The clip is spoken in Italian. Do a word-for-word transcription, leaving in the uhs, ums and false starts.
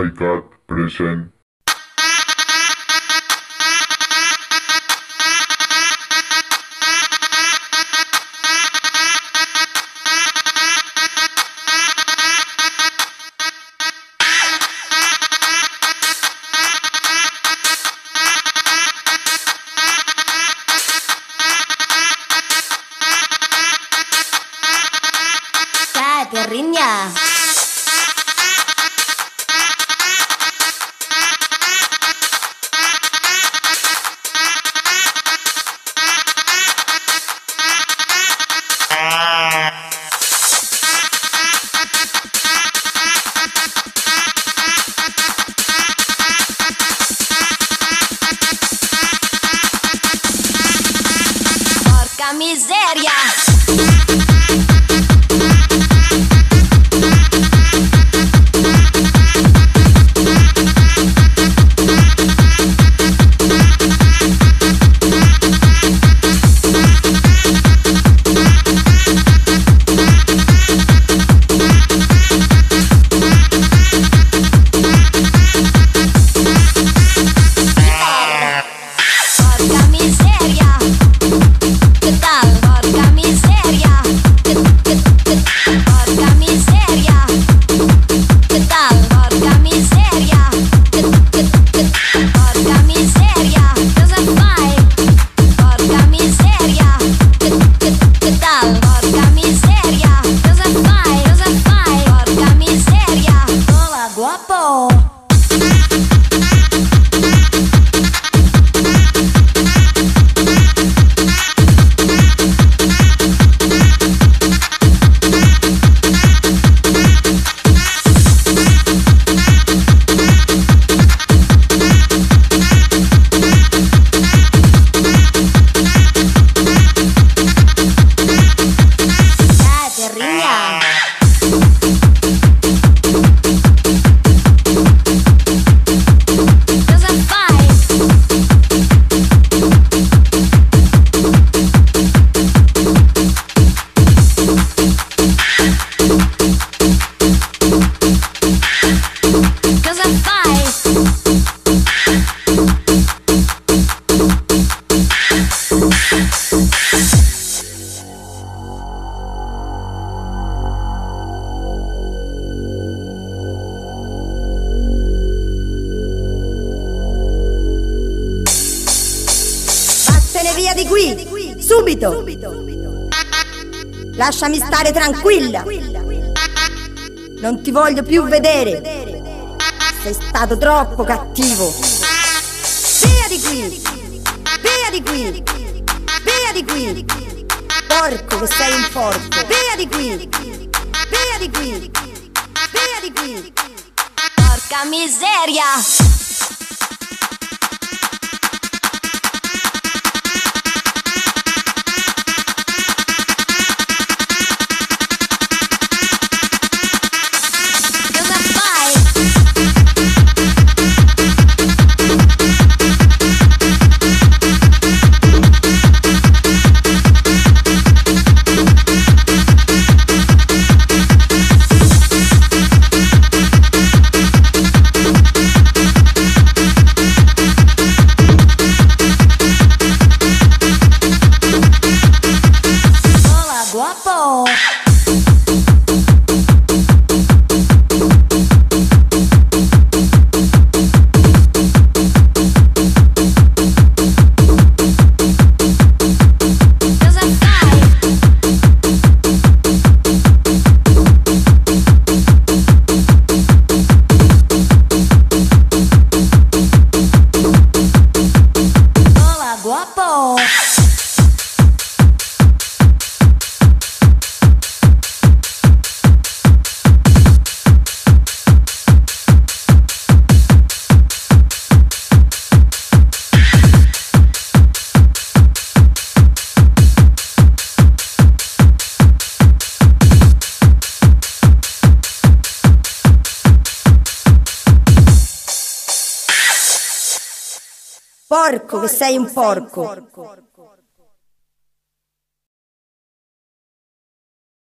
Hi-Cat present. Terrinya. Porca miseria. Via di qui, subito! Lasciami stare tranquilla! Non ti voglio più vedere! Sei stato troppo cattivo! Via di qui! Via di qui! Via di qui! Porco che sei un porco! Via di qui! Via di qui! Via di qui! Porca miseria! Porco che sei un porco!